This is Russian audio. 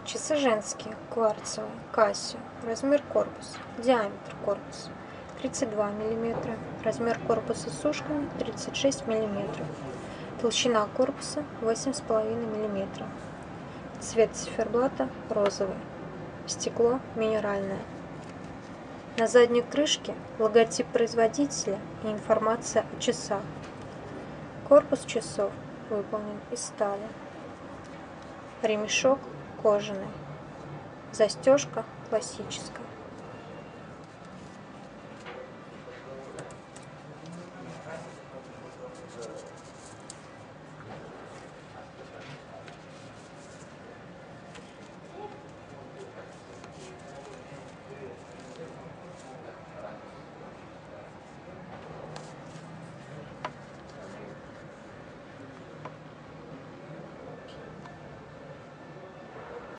Часы женские, кварцевые, Casio, размер корпуса, диаметр корпуса 32 мм, размер корпуса с ушками 36 мм, толщина корпуса 8,5 мм, цвет циферблата розовый, стекло минеральное. На задней крышке логотип производителя и информация о часах. Корпус часов выполнен из стали. Ремешок кожаный. Застежка классическая.